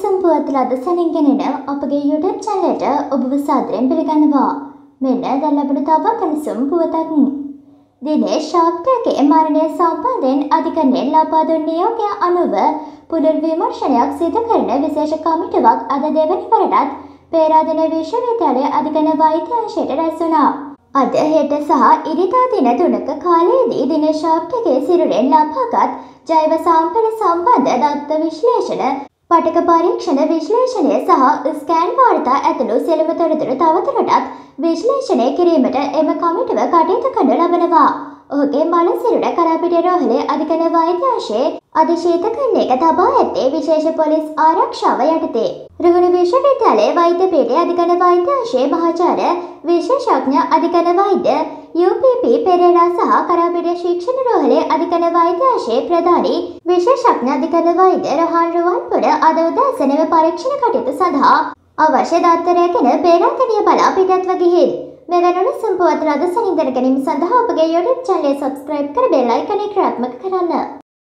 සම්පුවත්ල අද සැනින්ගෙනෙන අපගේ YouTube channel එකට ඔබව සාදරයෙන් පිළිගන්නවා. මෙන්න දැන් ලැබුණු තවත් පැලසුම් පුවතක්. දිනේෂ් ශාක්තගේ මරණය සම්බන්ධයෙන් අධිකරණයෙන් ලබා දුන් නියෝගය අනුව පුනර්විමර්ශනයක් සිදු කරන විශේෂ කමිටුවක් අද දෙවැනි වරටත් පේරාදෙණිය විශ්වවිද්‍යාලයේ අධිකරණ වෛද්‍ය අංශයට රැස් වුණා. අද හෙට සහ ඉරිදා දින 3ක කාලයේදී දිනේෂ් ශාක්තගේ සිරුරෙන් ලබාගත් ජෛව සාම්පල සම්බන්ධ දත්ත විශ්ලේෂණ, පටක පරීක්ෂණ විශ්ලේෂණය සහ ස්කෑන් වාර්තා ඇතුළු සියලුම තොරතුරු තවදුරටත් විශ්ලේෂණය කිරීමට එම කමිටුව කටයුතු කරනු ලබනවා. ඔහුගේ මල සිරුර කරාපිටිය රෝහලේ අධිකරණ වෛද්‍ය අංශයේ අධිශීතකරණයක තබා ඇත්තේ විශේෂ පොලිස් ආරක්ෂාව යටතේ. රුහුණු විශ්වවිද්‍යාලයේ වෛද්‍ය පීඨයේ අධිකරණ වෛද්‍ය අංශයේ මහාචාර්ය විශේෂඥ අධිකරණ වෛද්‍ය UPP පෙරේරා සහ කරාපිටිය ශික්ෂණ රෝහලේ අධිකරණ වෛද්‍ය අංශයේ ප්‍රධානී විශේෂඥ අධිකරණ වෛද්‍ය රහාන් රුවන්පොළ අද උදෑසන පරීක්ෂණ කටයුතු සඳහා අවශ්‍ය දත්ත රැගෙන පේරාදෙණිය බලා පිටත්ව ගිහින් මෙවැනි සම්පූර්ණ අද සනින් දැන ගැනීම සඳහා අපගේ YouTube channel එක subscribe කර bell icon එක ක්‍රියාත්මක කරන්න.